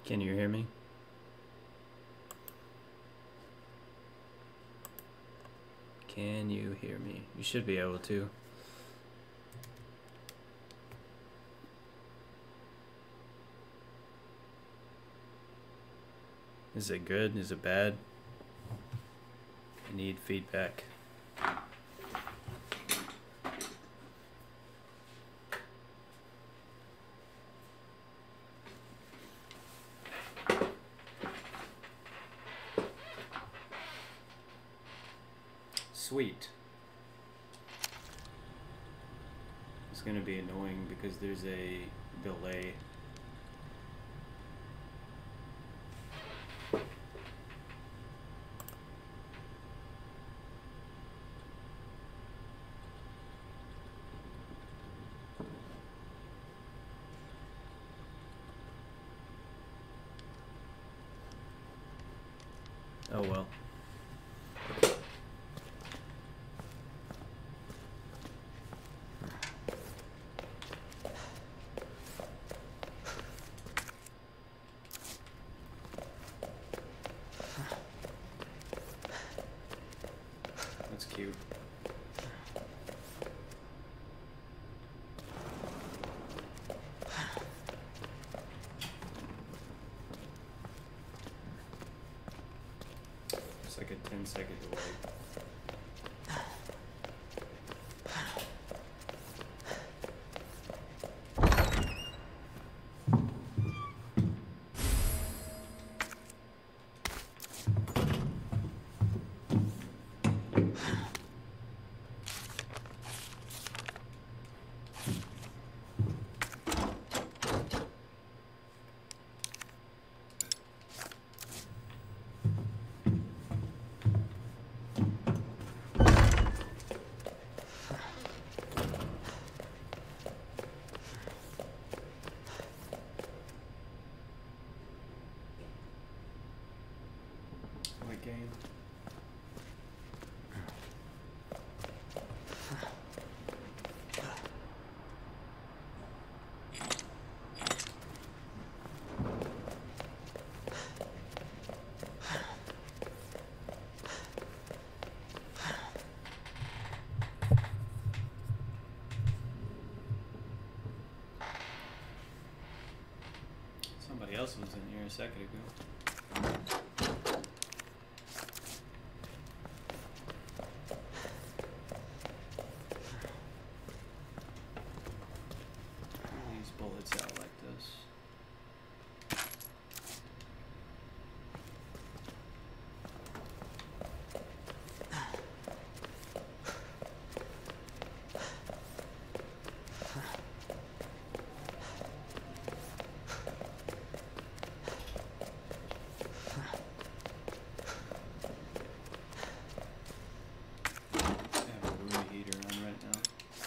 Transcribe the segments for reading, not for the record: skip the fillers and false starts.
Can you hear me? Can you hear me? You should be able to. Is it good? Is it bad? I need feedback. Sweet. It's gonna be annoying because there's a delay. Oh well. That's cute. It's like a 10-second delay. What game? Somebody else was in here a second ago. These bullets out like this. I have a room heater on right now.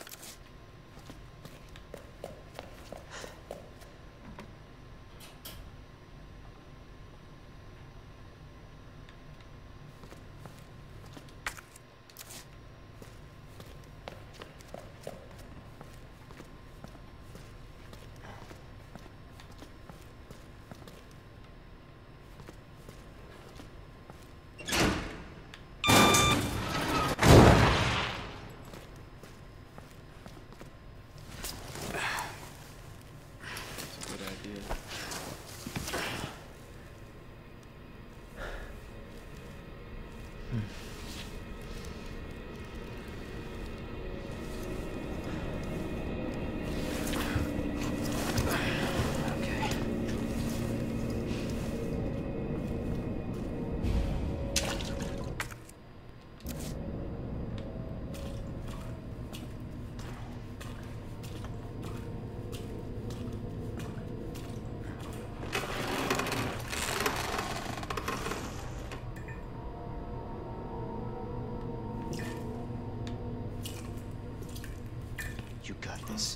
It's a good idea. Okay. You got this.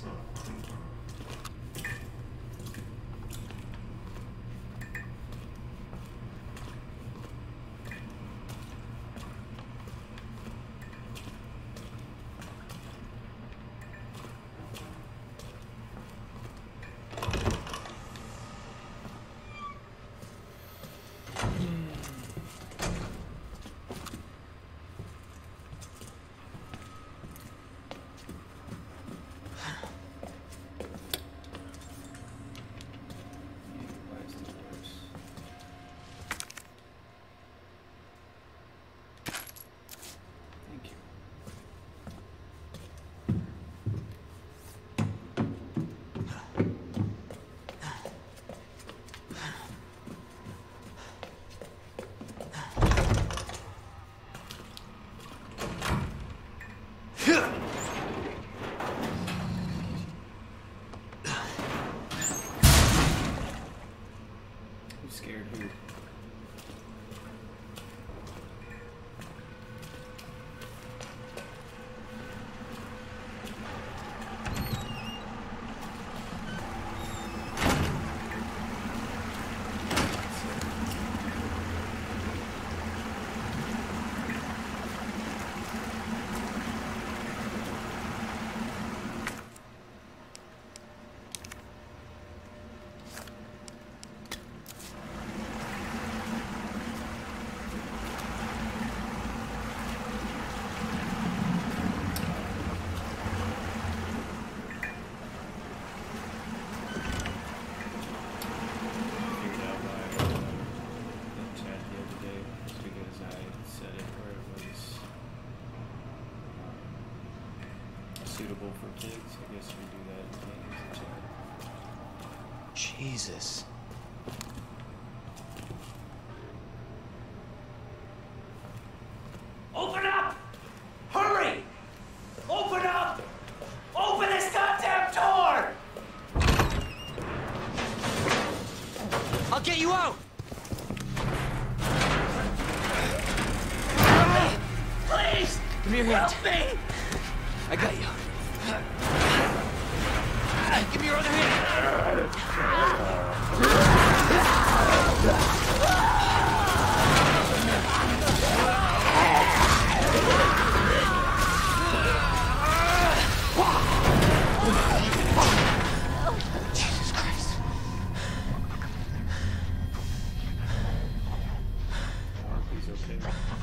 guess we do that. You can't use the chat. Jesus. Open up! Hurry! Open up! Open this goddamn door! I'll get you out! Please! Give me your hand. Help me! I got you. Give me your other hand. Jesus Christ. He's okay.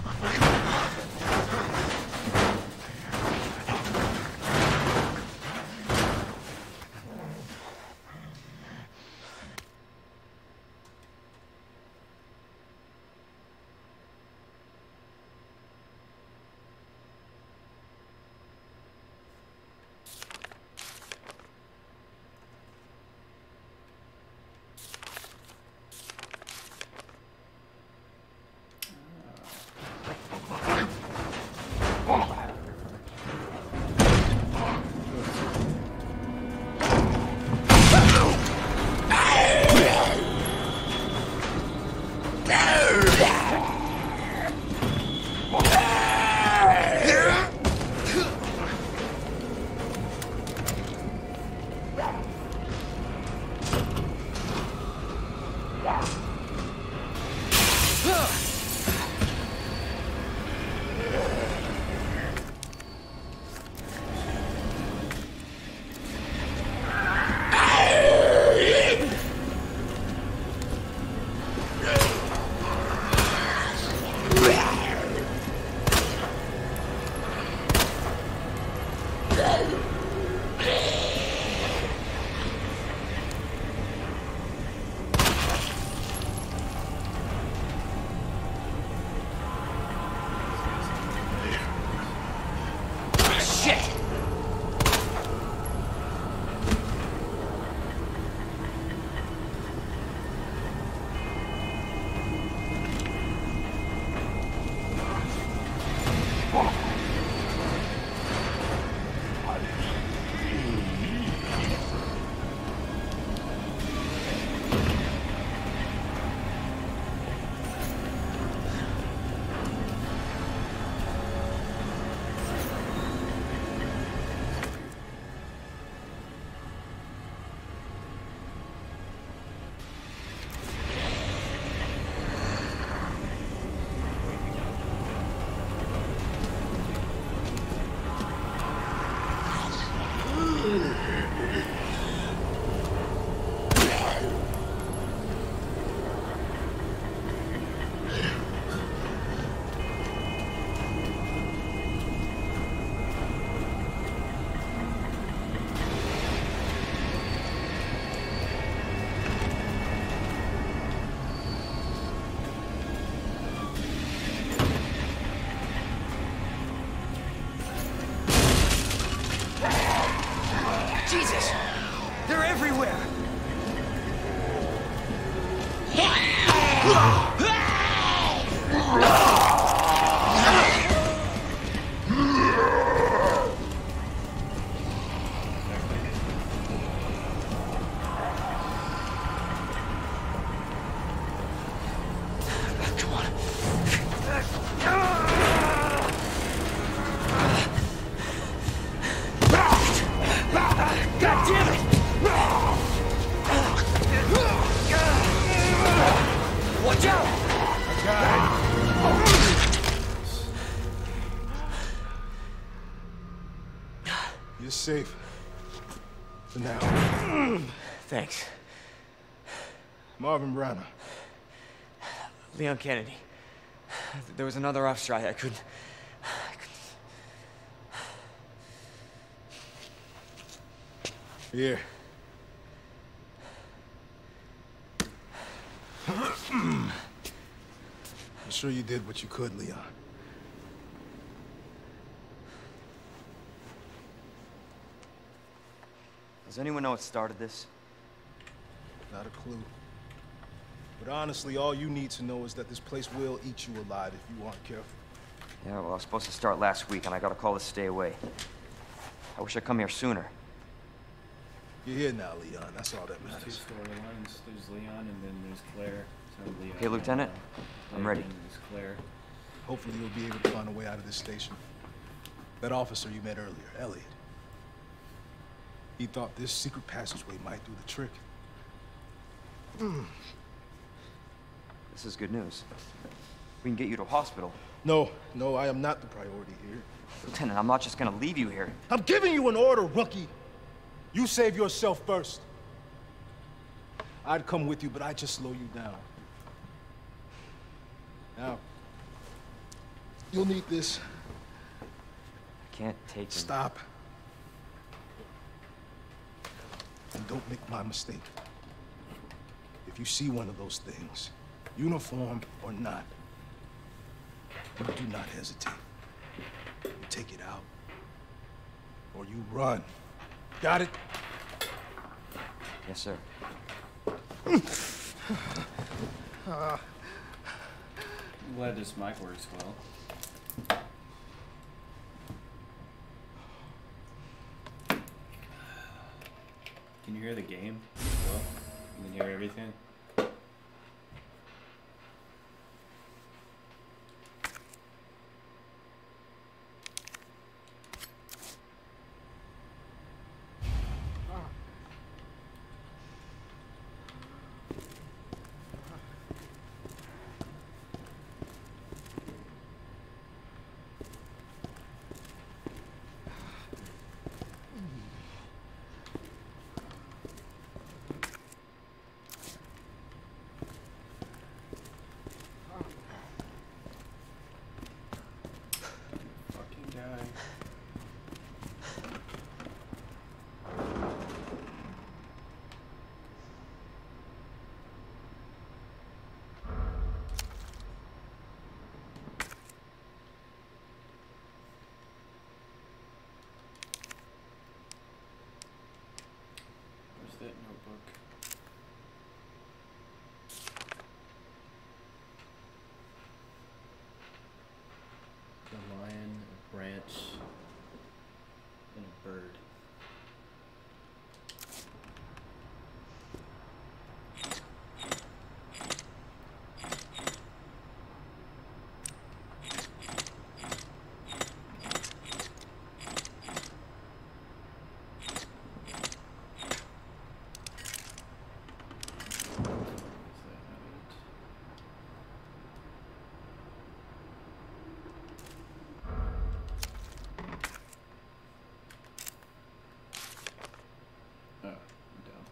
Jesus! They're everywhere! Come on. God damn it! Watch out! You're safe. For now. Thanks. Marvin Branagh. Leon Kennedy. There was another off strike. I couldn't... Here. I'm sure you did what you could, Leon. Does anyone know what started this? Not a clue. But honestly, all you need to know is that this place will eat you alive if you aren't careful. Yeah, well, I was supposed to start last week, and I got a call to stay away. I wish I'd come here sooner. You're here now, Leon. That's all that There's two matters. storylines. There's Leon and then there's Claire. So Leon Okay, Lieutenant, and, I'm ready. and there's Claire. Hopefully you'll be able to find a way out of this station. That officer you met earlier, Elliot. He thought this secret passageway might do the trick. This is good news. We can get you to a hospital. No, I am not the priority here. Lieutenant, I'm not just gonna leave you here. I'm giving you an order, rookie. You save yourself first. I'd come with you, but I'd just slow you down. Now, you'll need this. I can't take him. Stop. And don't make my mistake. If you see one of those things, uniform or not, you do not hesitate. You take it out, or you run. Got it? Yes, sir. I'm glad this mic works well. Can you hear the game? Well, you can hear everything. Fucking guy. Where's that notebook? A lion, a branch, and a bird. Is that not it? Oh, I'm dumb.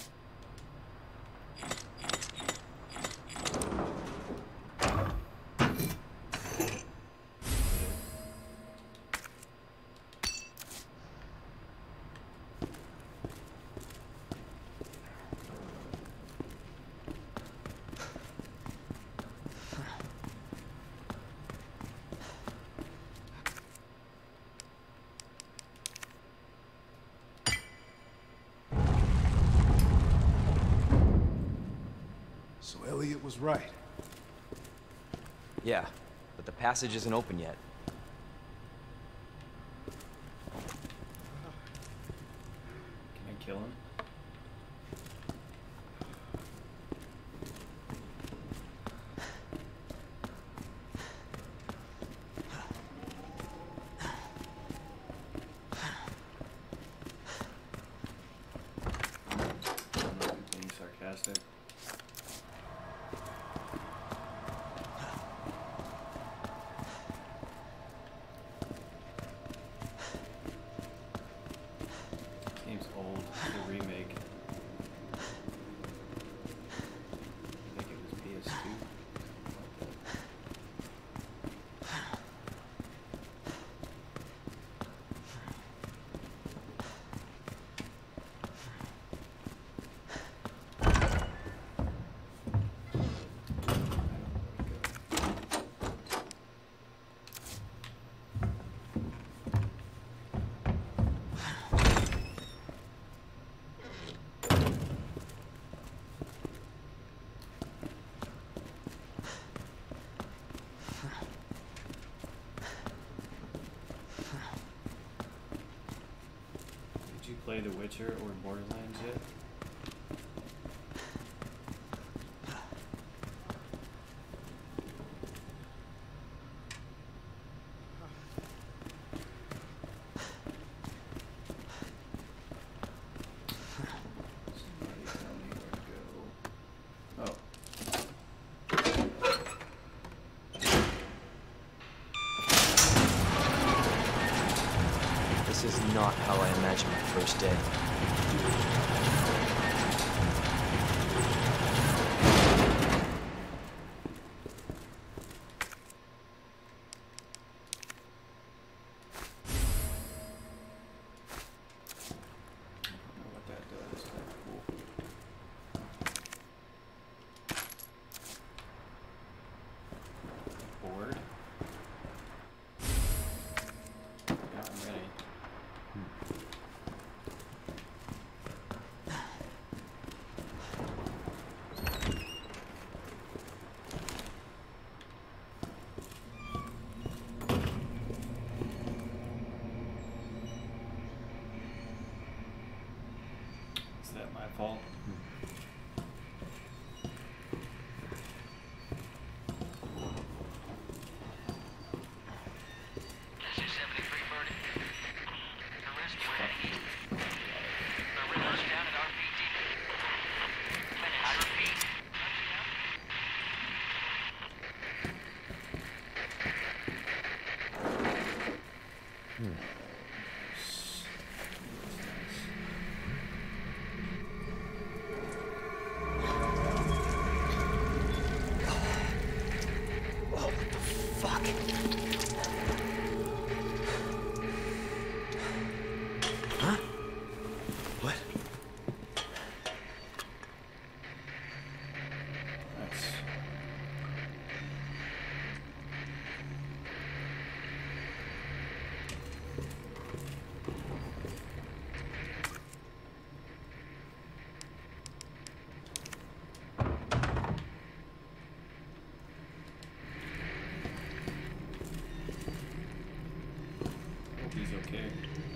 So Elliot was right. Yeah, but the passage isn't open yet. Can I kill him? I'm not being sarcastic. Game's old. The remake. Witcher or Borderlands yet? Somebody tell me where to go. Oh. This is not how I imagined my first day. What that does. Cool. Board. Yeah, I'm ready. Is that my fault? This is 73 Birdie. Arrest ready. The rimmer's down at RPD. I repeat. Fuck. Huh? What? That's hope he's okay.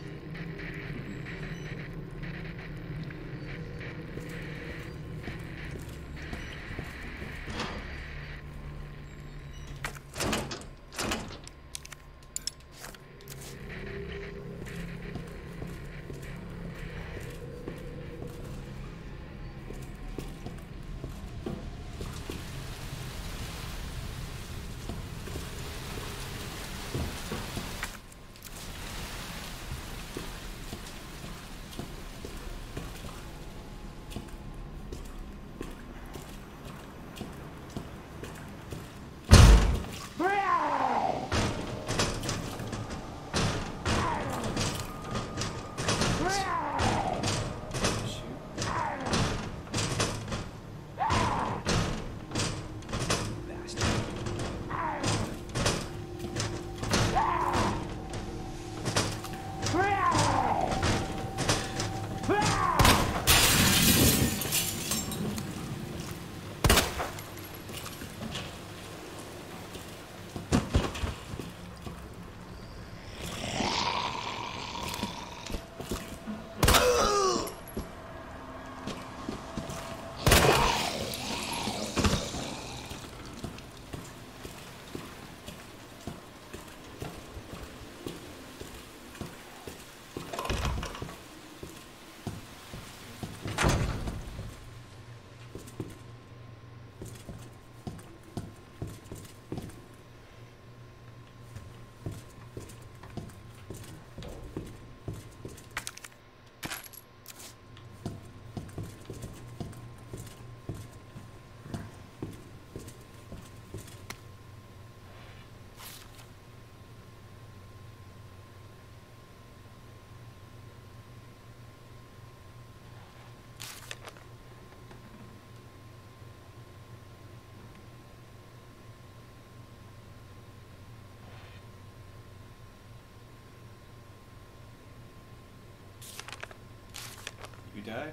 You died?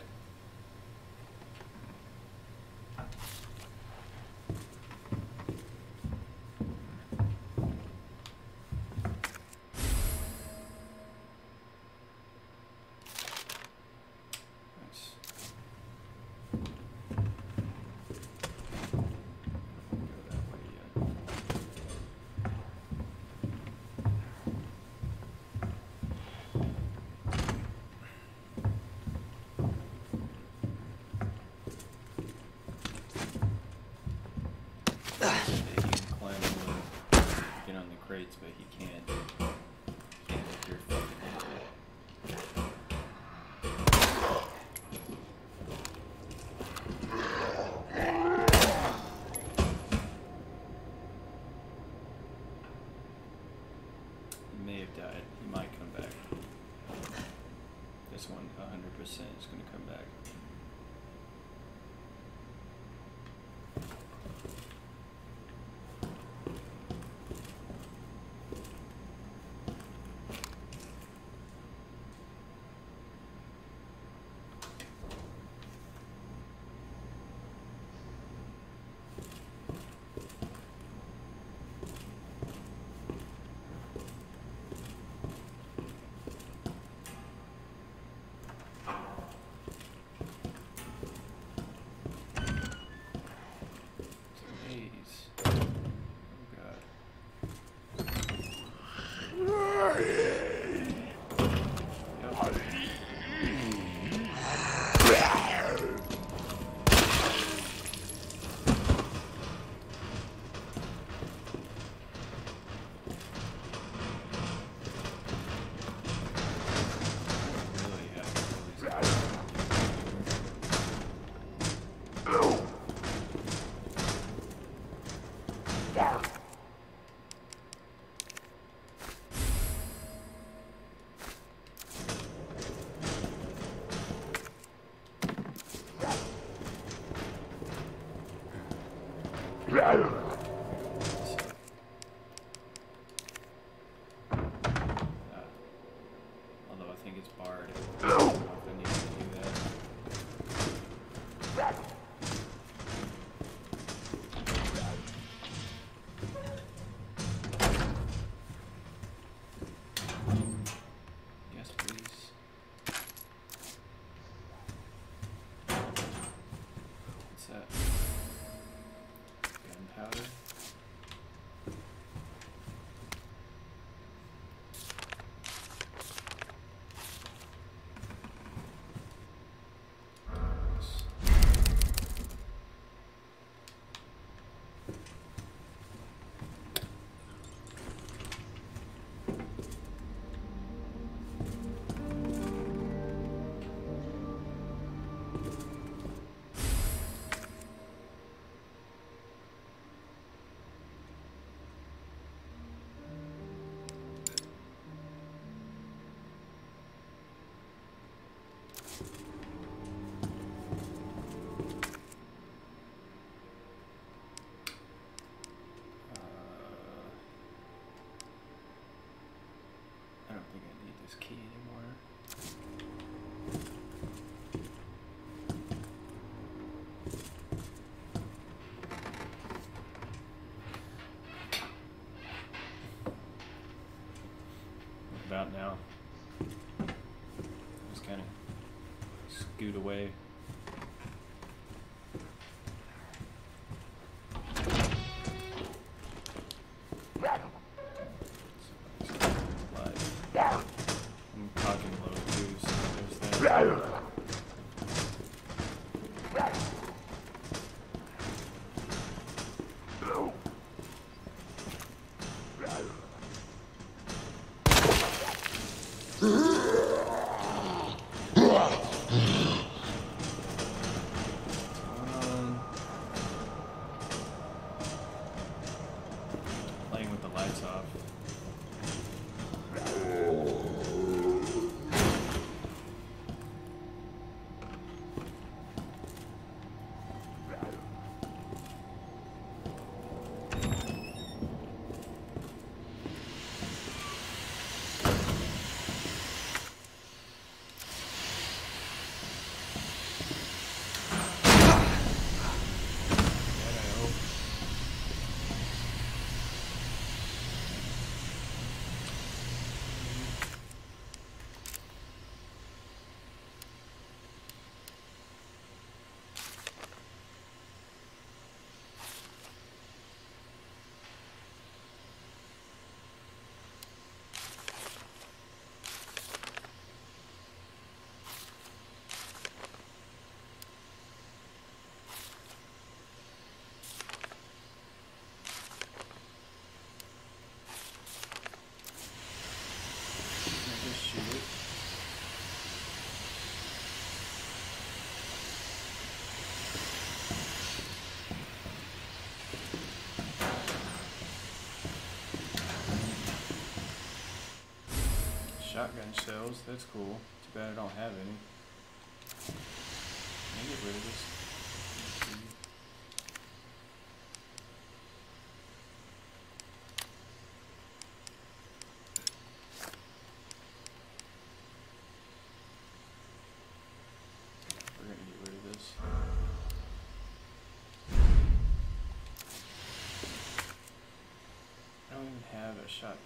targets, but he can't get your fucking angle. He may have died. He might come back. This one 100% is going to come back. Although I think it's barred. I don't know if I need to do that. Yes, please. What's that? Gunpowder? I don't think I need this key anymore. What about now? Just kind of scoot away. I'm talking low too, so there's that. cells. That's cool. Too bad I don't have any. Can I get rid of this? We're gonna get rid of this. I don't even have a shotgun.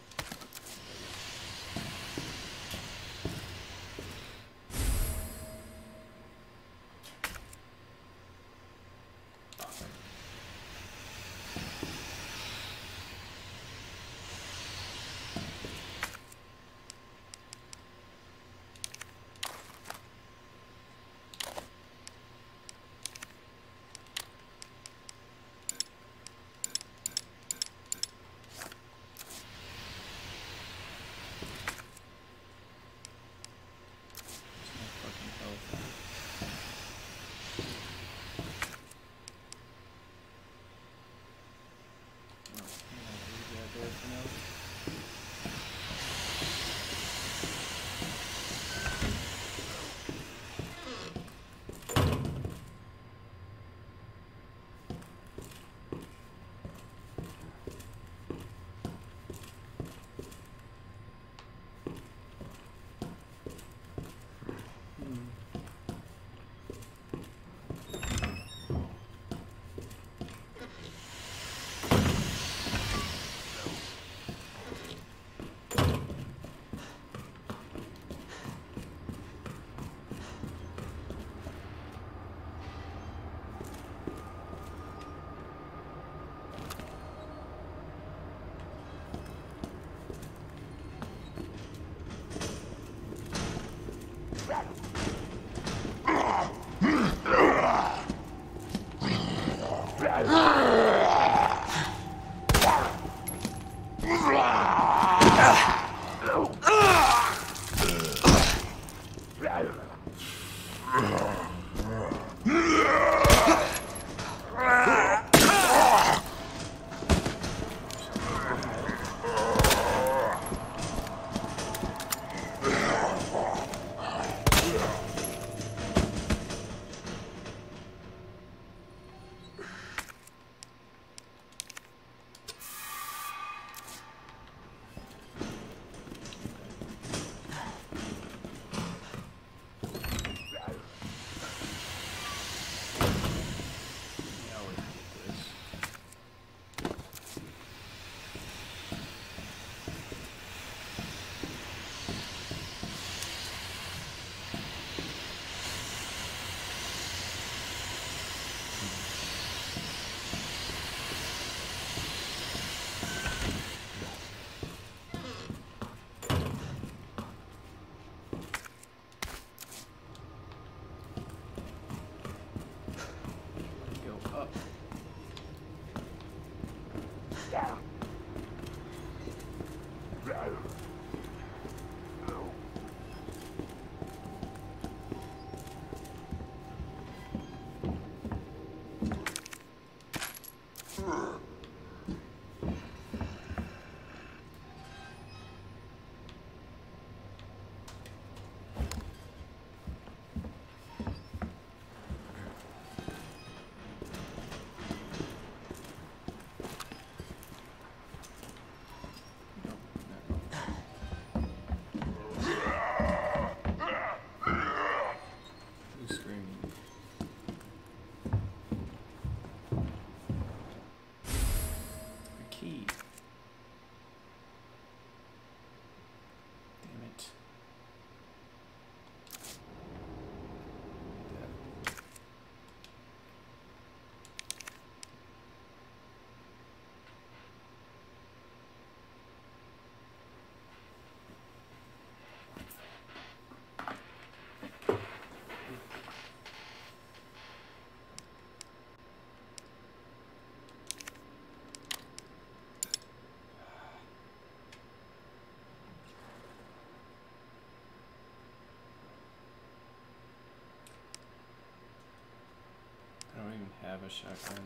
I don't even have a shotgun,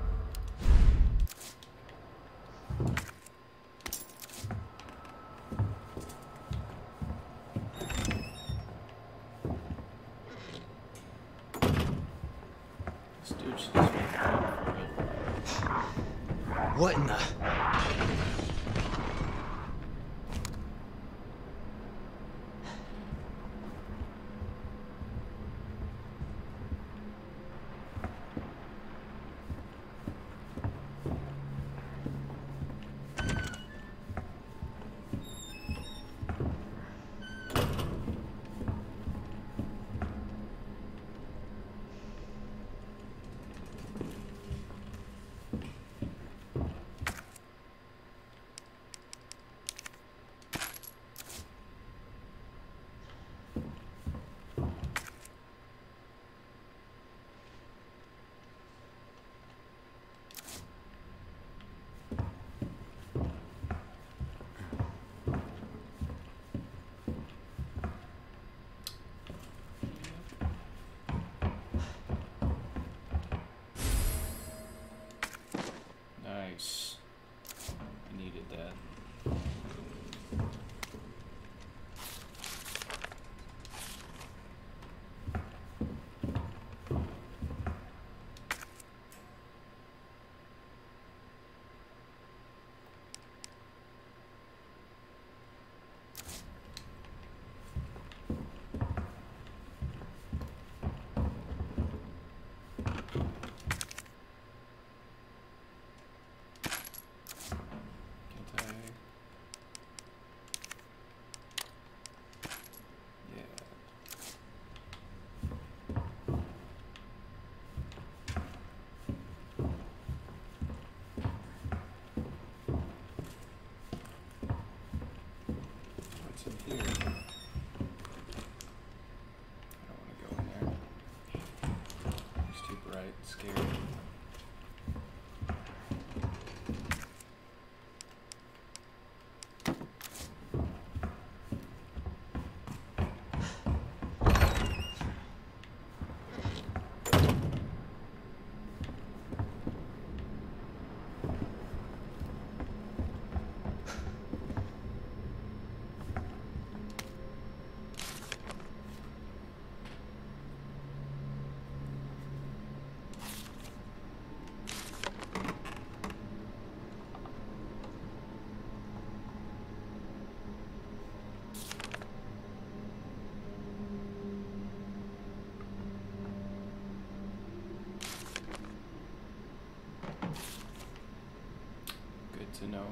so What in the... Nice. I needed that. Scary. Good to know.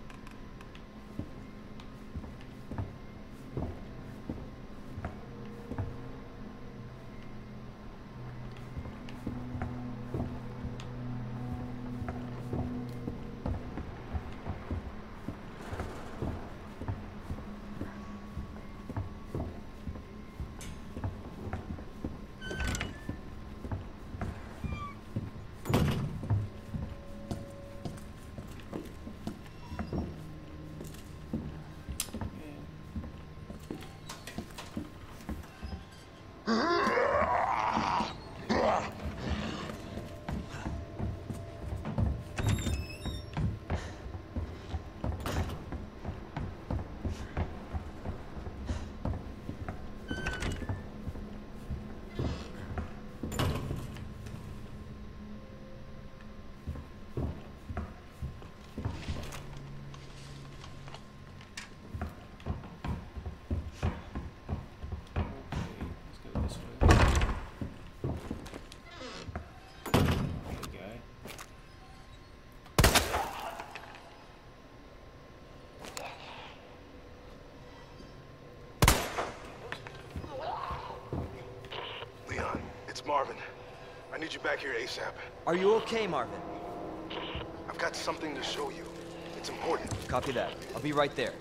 Marvin, I need you back here ASAP. Are you okay, Marvin? I've got something to show you. It's important. Copy that. I'll be right there.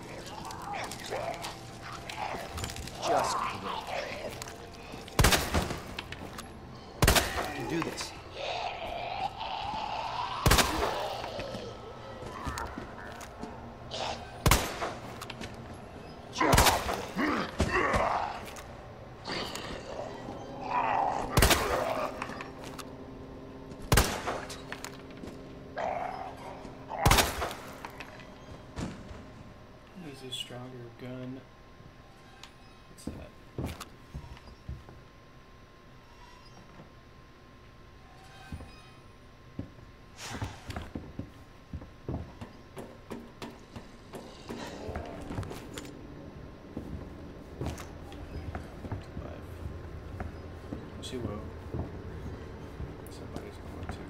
Just a little. You can do this. A stronger gun. What's that? She will. Somebody's going to.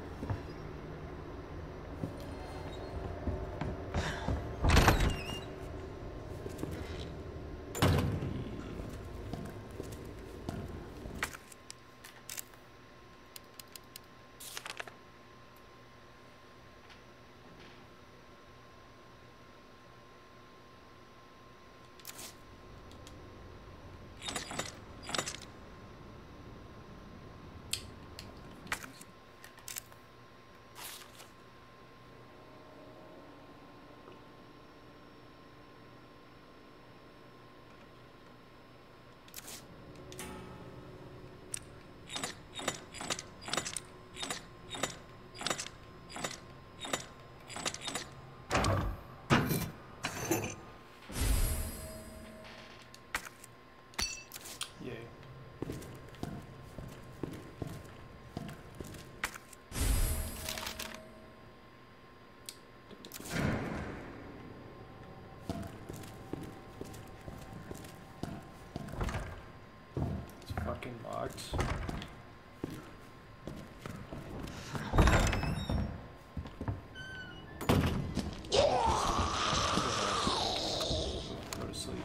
Fucking locked. Go to sleep.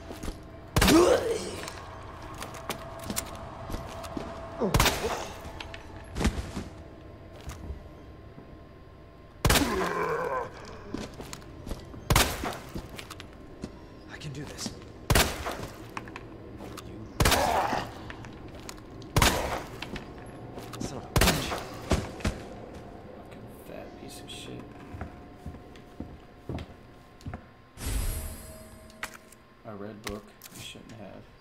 I can do this. Son of a bitch. Fucking fat piece of shit. A red book. You shouldn't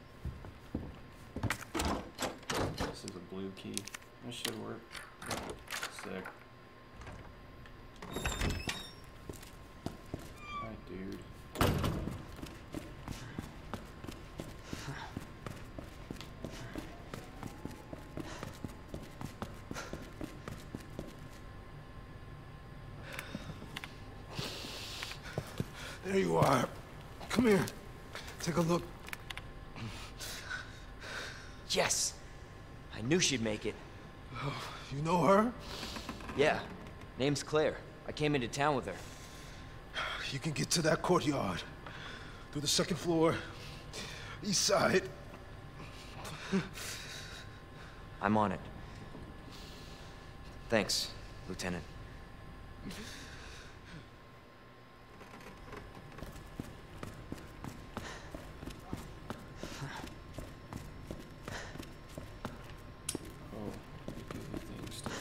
have. This is a blue key. This should work. Sick. Alright, dude. There you are. Come here. Take a look. Yes! I knew she'd make it. You know her? Yeah. Name's Claire. I came into town with her. You can get to that courtyard. Through the second floor. East side. I'm on it. Thanks, Lieutenant. Oh, you do the thing still.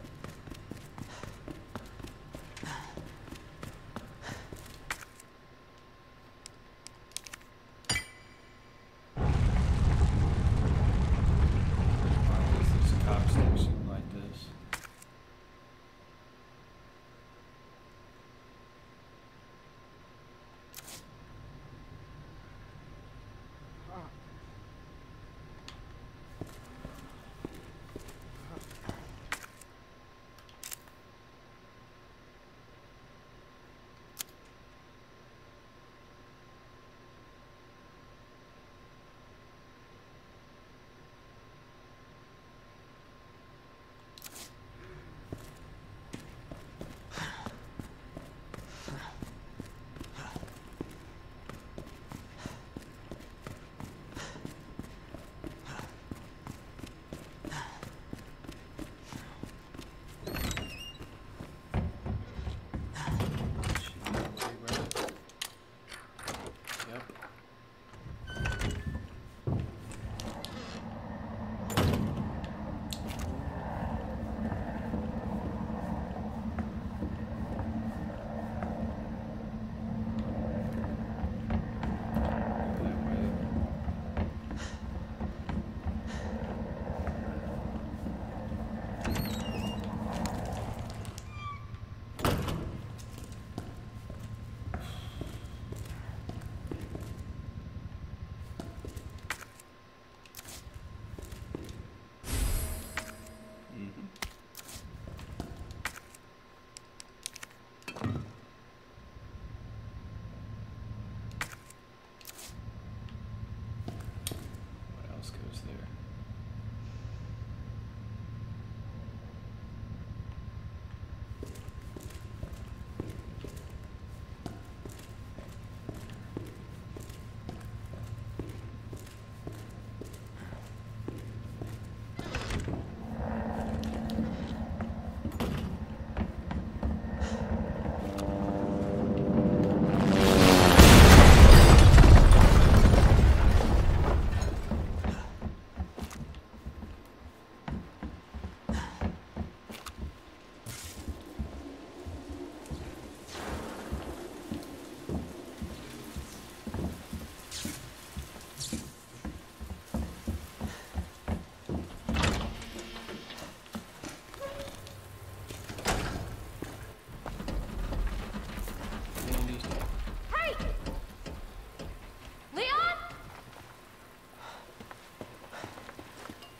Why is this cop station like this?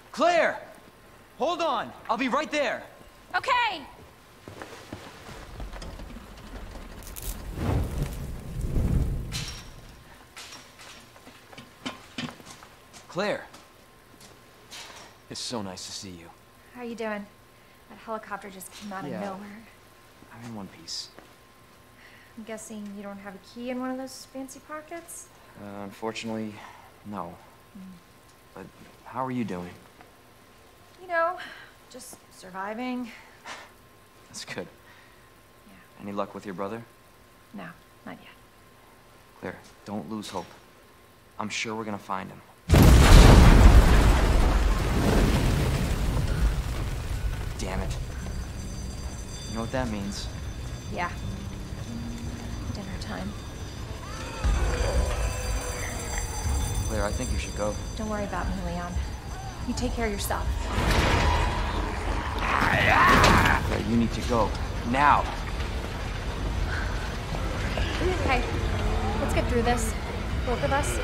Claire! Hold on! I'll be right there! Okay. Claire! It's so nice to see you. How are you doing? That helicopter just came out of Yeah. nowhere. I'm in one piece. I'm guessing you don't have a key in one of those fancy pockets? Unfortunately, no. But how are you doing? You know, just surviving. That's good. Yeah. Any luck with your brother? No, not yet. Claire, don't lose hope. I'm sure we're gonna find him. Damn it. You know what that means? Yeah. Dinner time. Claire, I think you should go. Don't worry about me, Leon. You take care of yourself. Claire, you need to go. Now! Okay. Let's get through this. Both of us.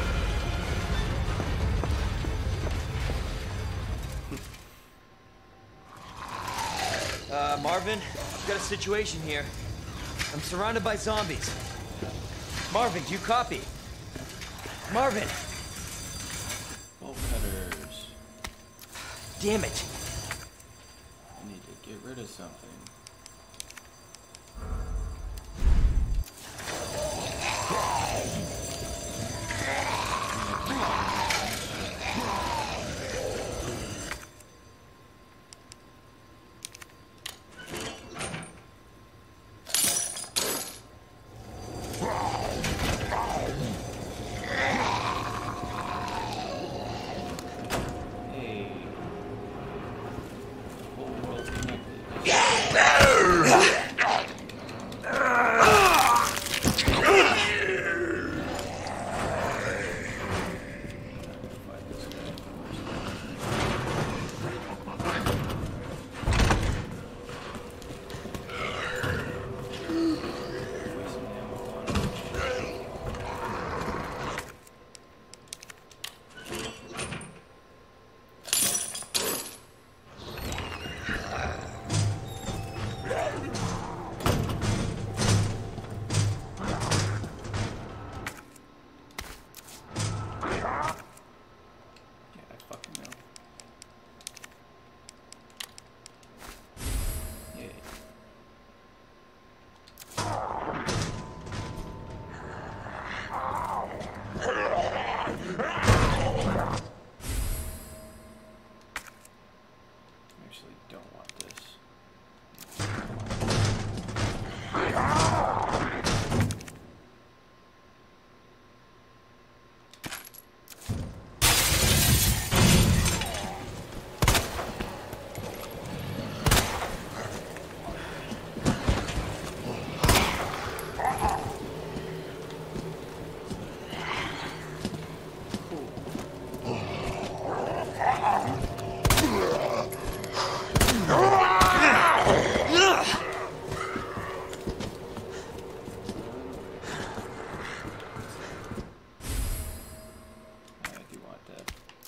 Marvin, I've got a situation here. I'm surrounded by zombies. Marvin, do you copy? Marvin! Bolt cutters. Damn it! I need to get rid of something. Hey. The whole world's connected. Fight this guy first. Waste some ammo on him. Yeah, I fucking know. Yay. Actually, don't want this. I do want that.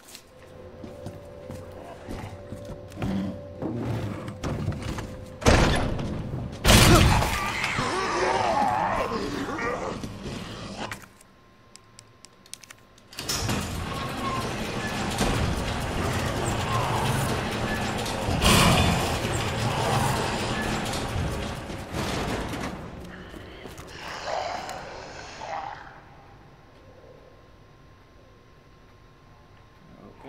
Okay.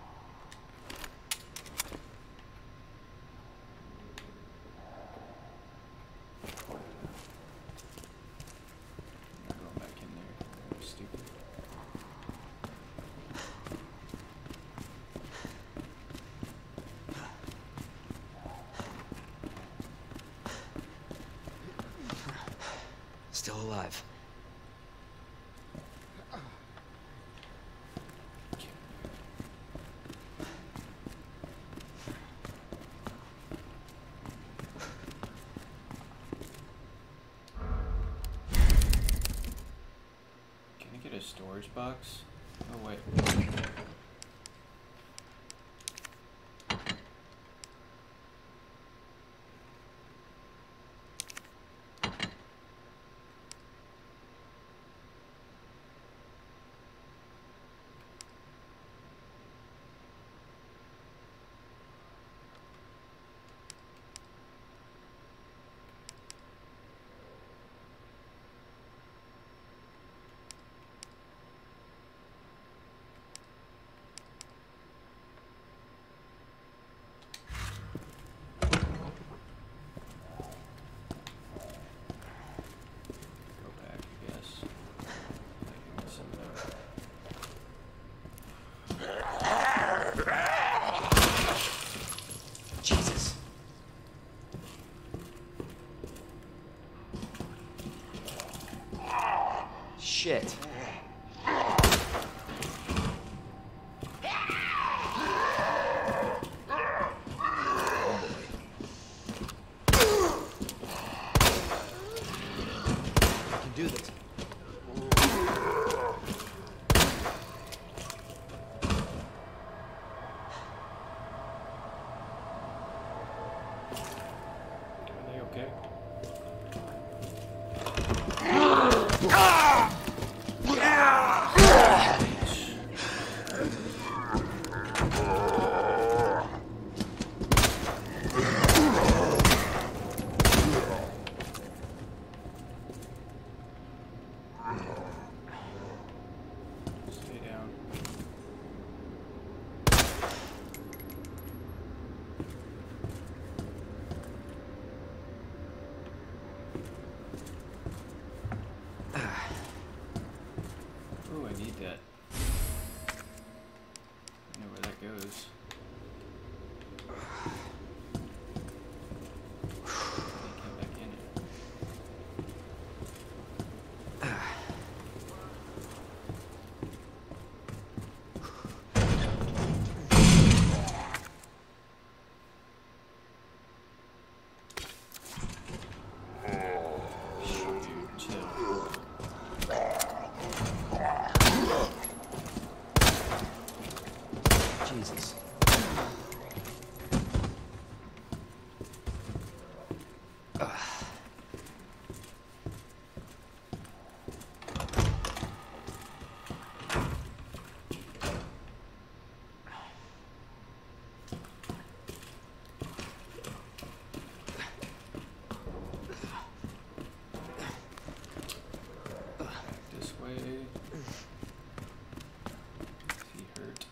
I'm not going back in there. That was stupid. Still alive. Can I get a storage box? Oh wait. there. Stay down. Oh, I need that. I know where that goes. Can't come back in it. Chill. Jesus. This way. Is he hurt?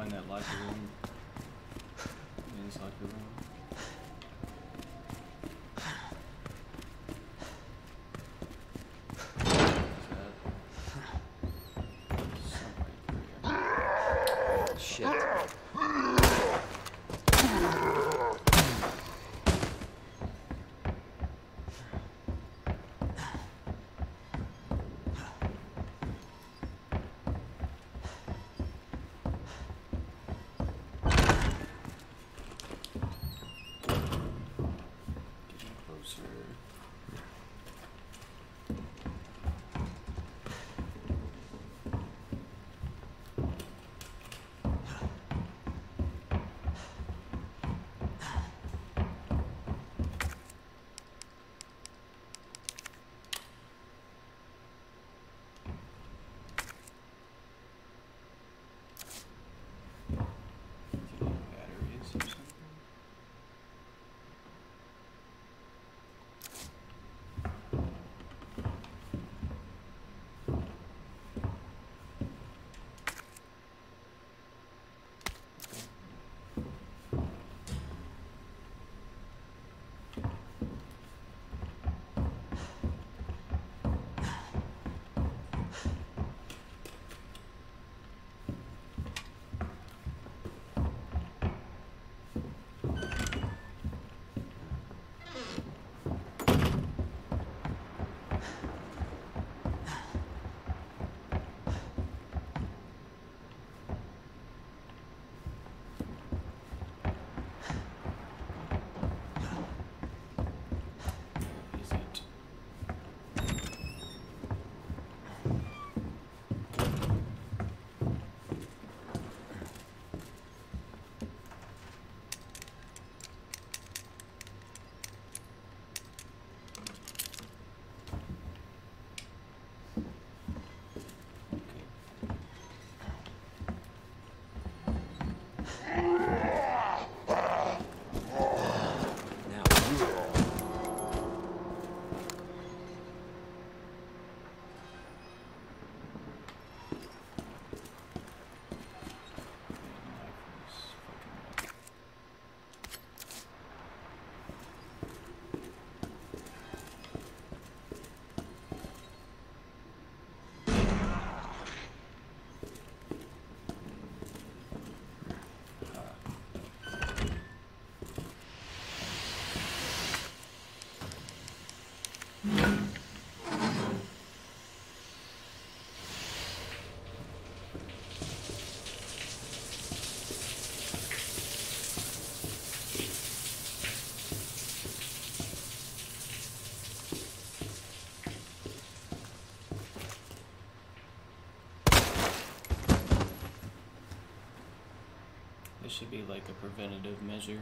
find that locker room. Men's locker room. Shit. Getting closer. Batteries or something. Is it? Okay. Now, This should be like a preventative measure.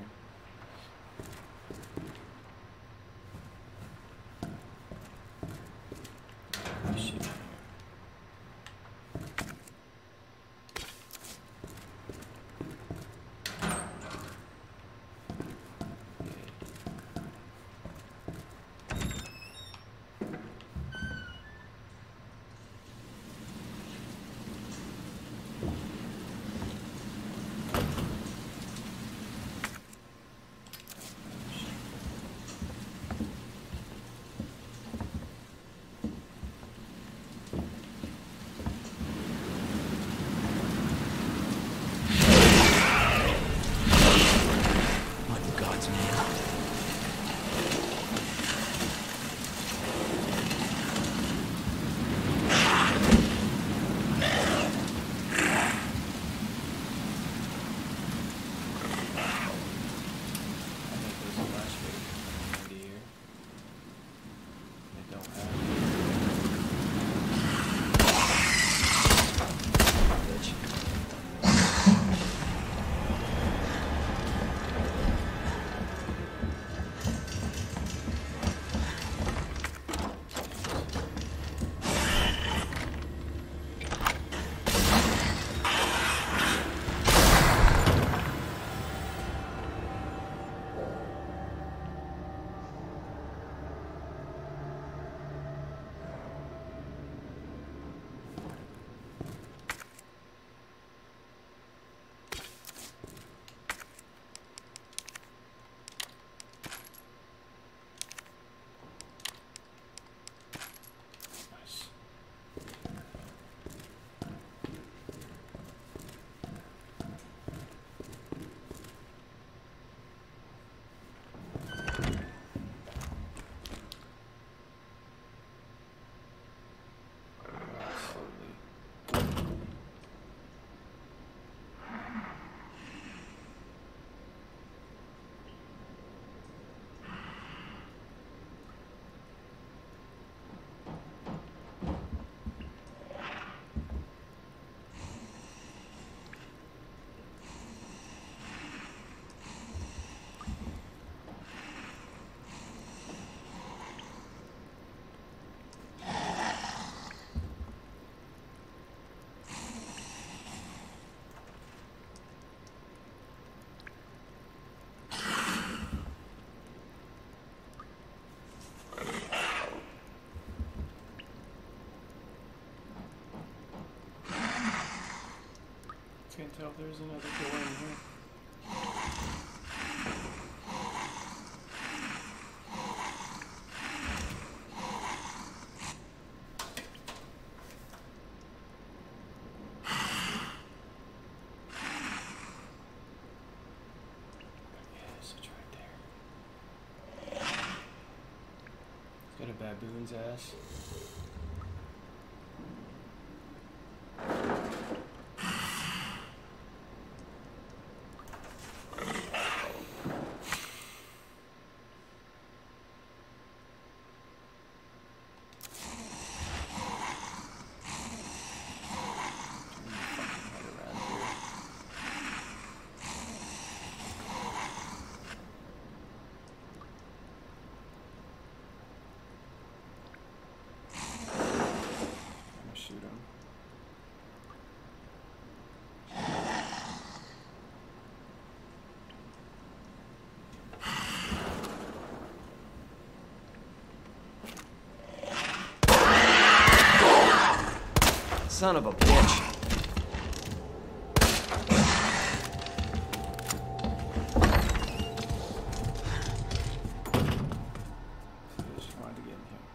This should be here. Can't tell if there's another door in here. Yes, it's right there. It's got a baboon's ass. Shoot him. Son of a bitch. Just wanted to get in here.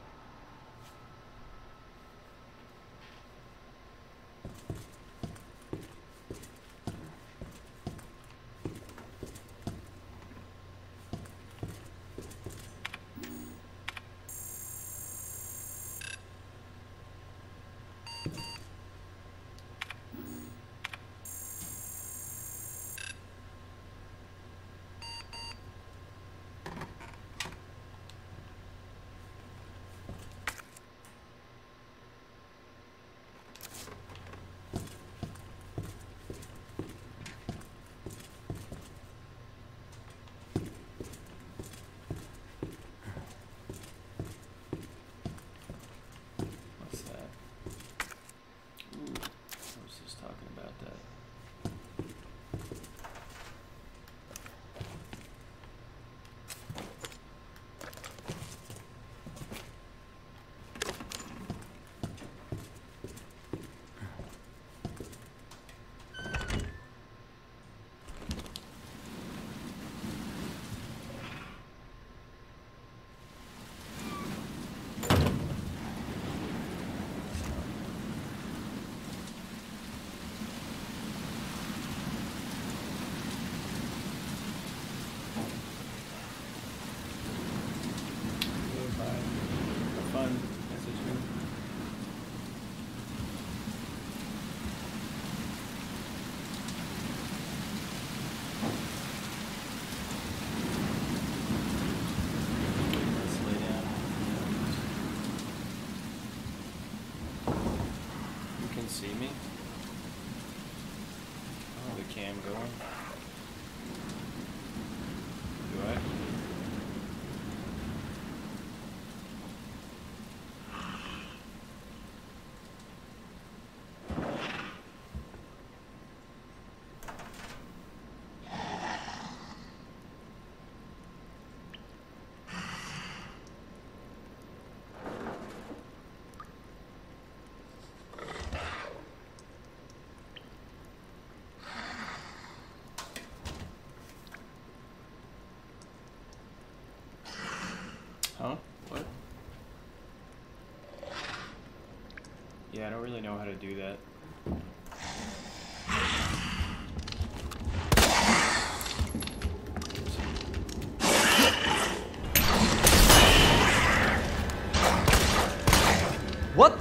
What's that? Ooh, I was just talking about that. Fun message me. Let's lay down. You can see me? Oh, the cam going. Do I? Huh? What? Yeah, I don't really know how to do that. What?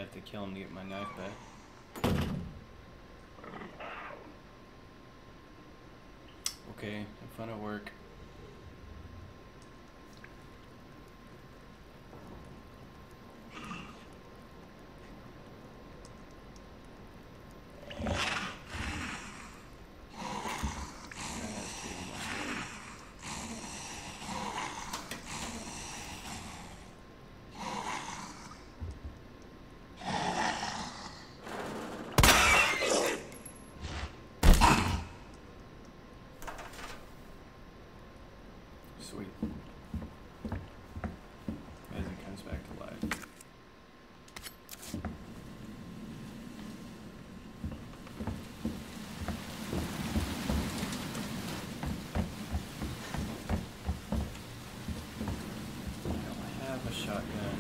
have to kill him to get my knife back. Okay, have fun at work. Sweet. As it comes back to life. I don't have a shotgun.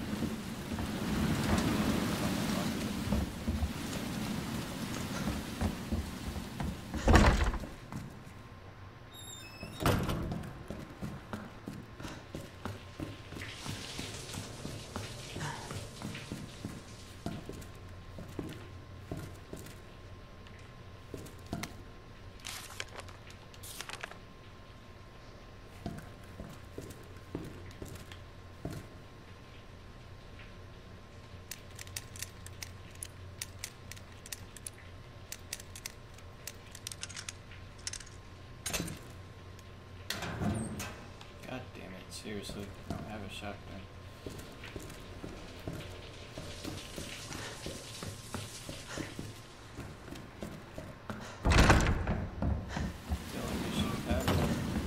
God damn it, seriously, I don't have a shotgun. Feel like I should have one.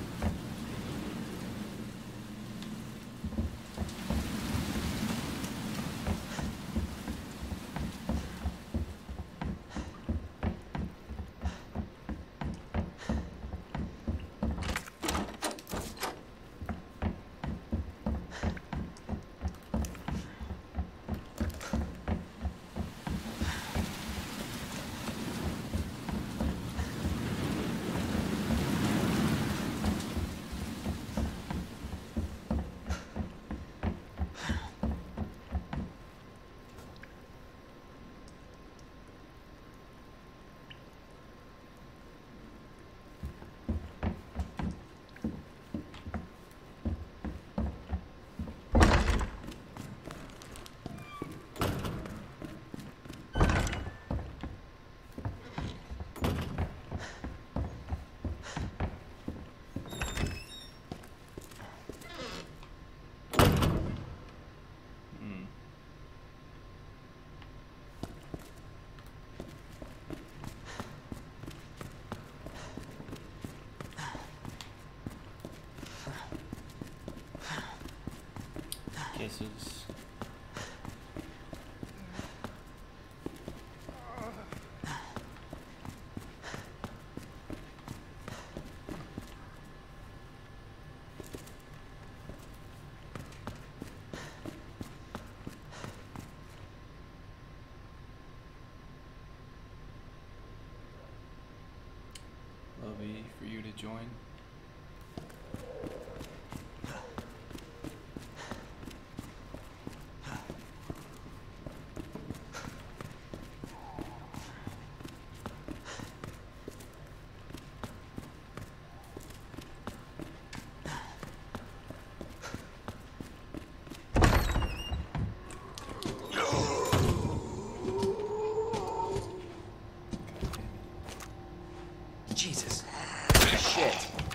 Kisses. Lobby for you to join. Jesus. Shit.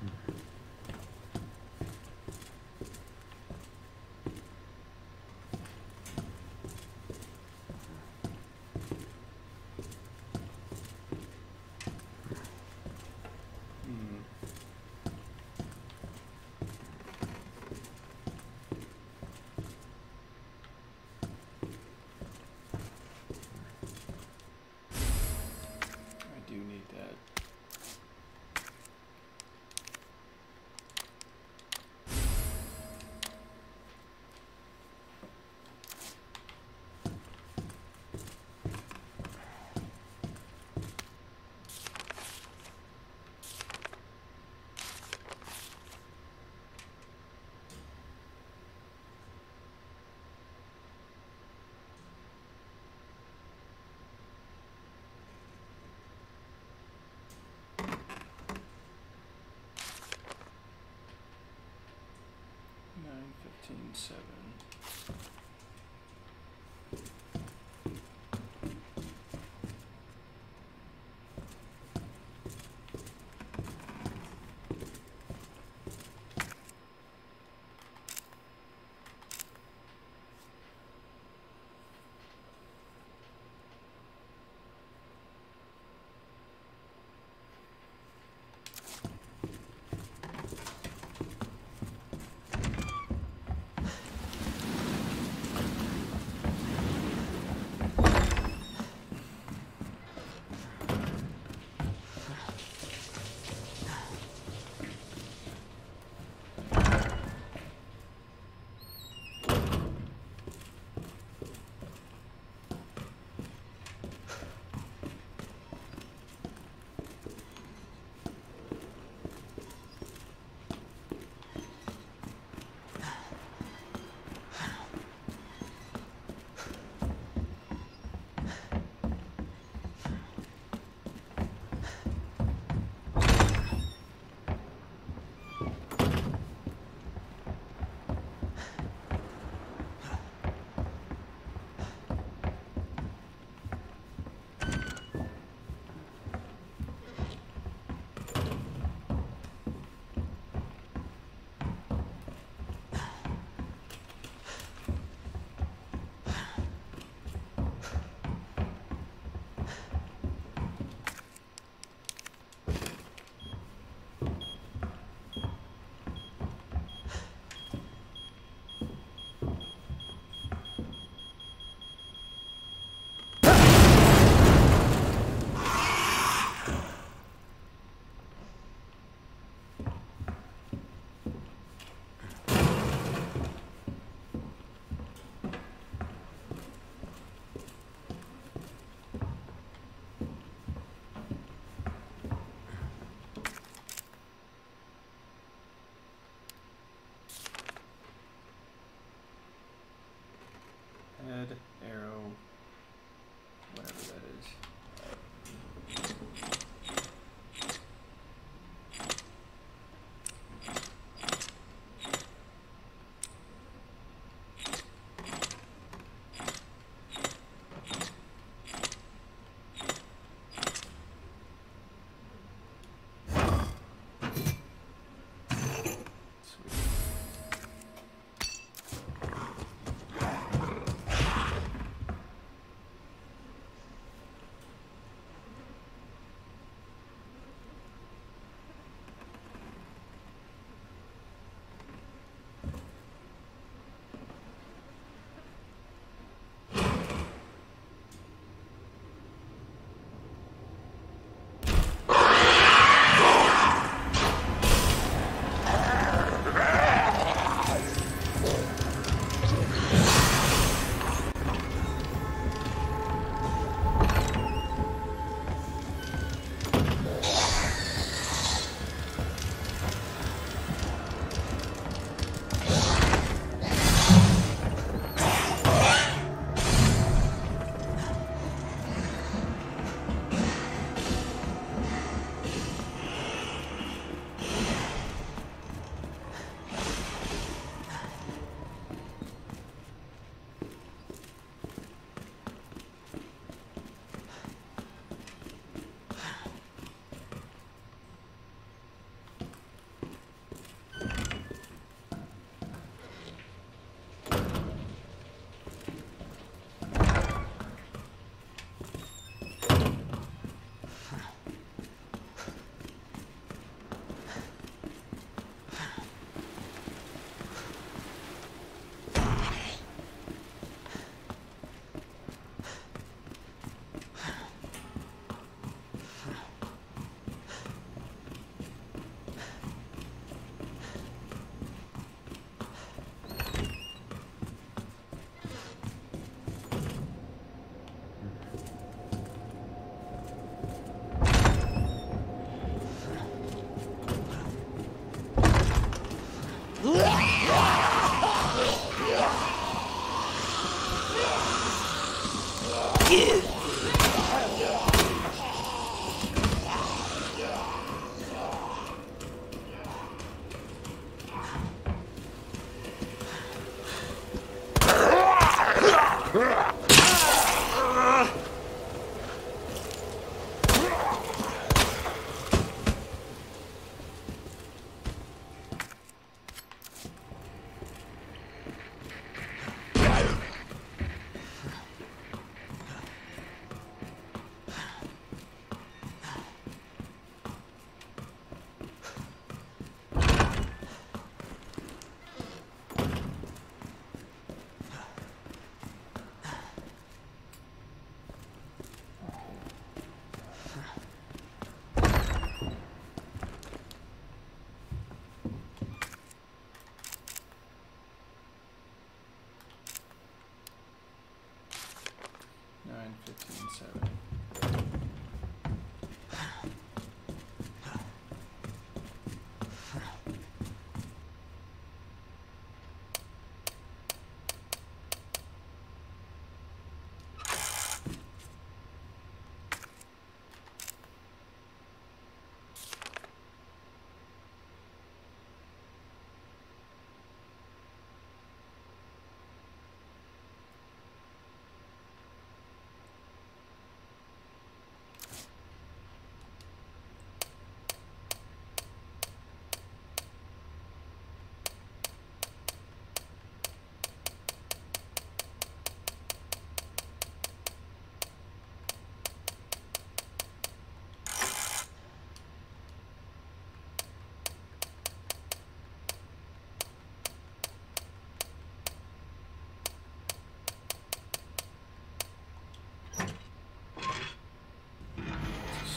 I do need that. Nine, 15, 7.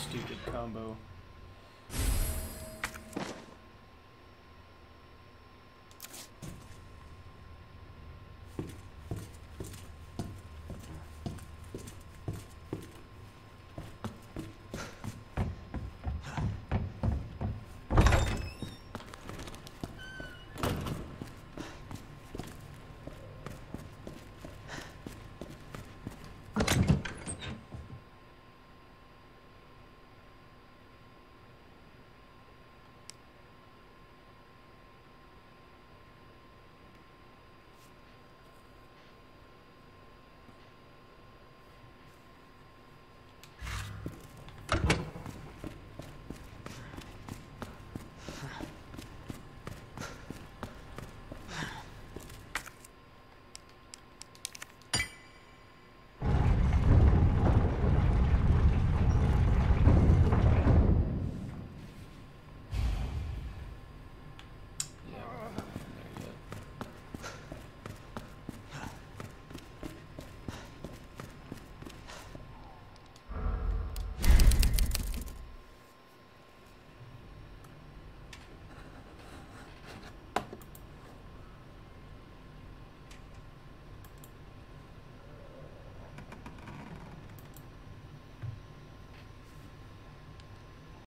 stupid combo.